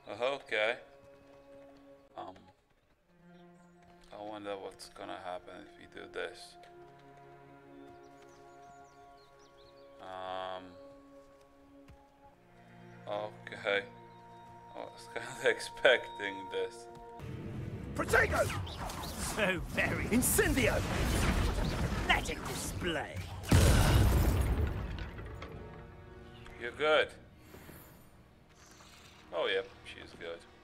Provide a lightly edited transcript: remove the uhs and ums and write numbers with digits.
Okay. I wonder what's gonna happen if we do this. Okay. I was kind of expecting this. Protego! So very. Incendio! Magic display. You're good. Oh, yep, she's good.